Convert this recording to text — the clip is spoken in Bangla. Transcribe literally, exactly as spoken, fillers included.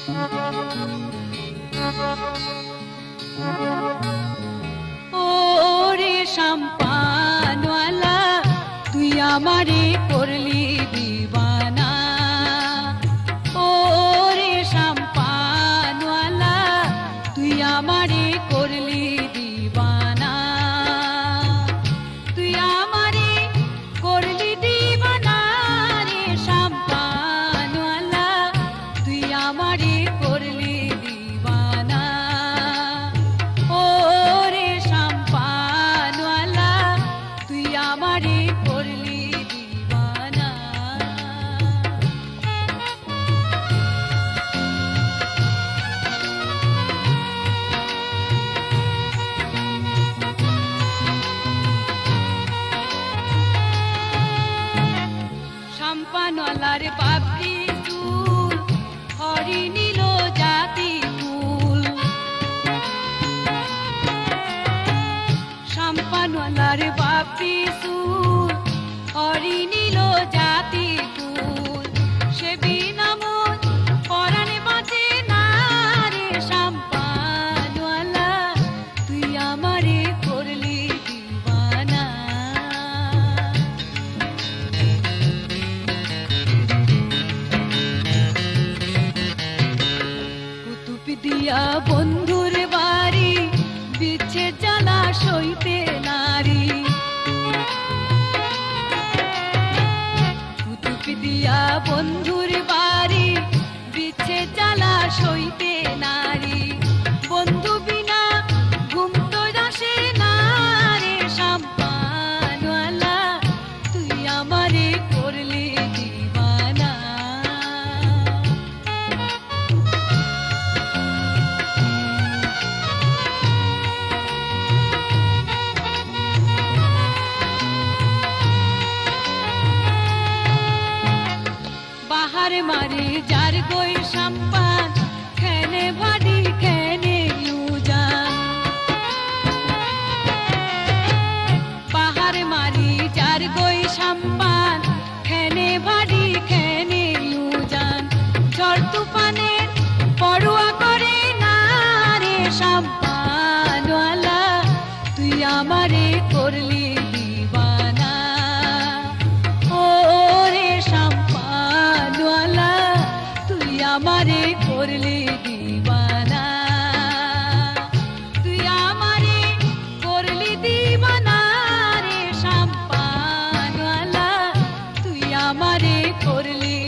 ওরে শাম্পানওয়ালা তুই আমারে করলি দিবানা, ওরে শাম্পানওয়ালা তুই আমারে করলি দিবানা, তুই আমারে করলি দিবানা রে শাম্পানওয়ালা তুই আমারে করলি দিবানা, ওরে শাম্পানওয়ালা তুই আমারে করলি দিবানা। শাম্পানওয়ালার বাপরি চুল হরি নীল জাতি ফুল, শাম্পানওয়ালার বাপরি চুল হরি নীল জাতি ফুল, সে বিনা মন পরাণে বাঁচে না রে শাম্পানওয়ালা তুই আমারে করলি দিবানা। কুতুব দিয়া বন্ধুর বাড়ি বিচ্ছে জ্বালা সইতে নারী, কুতুব দিয়া বন্ধুর বাড়ি বিচ্ছে জ্বালা সইতে নারী, বন্ধু বিনা ঘুম তো আসে না রে শাম্পানওয়ালা তুই আমারে করলি দিবানা। বাহার মারে যার গই শাম্পান খেনে ভাডি খেনে ইউজান, বাহার মারি যার গই শাম্পান খেনে ভাডি খেনে ইউজান, ঝড় তুফানের পরোয়া করে না রে শাম্পানওয়ালা তুই আমারে করলি দিবানা, ওরে শাম্পানওয়ালা তুই আমারে করলি দিবানা, তুই আমারে করলি দিবানা রে শাম্পানওয়ালা তুই আমারে করলি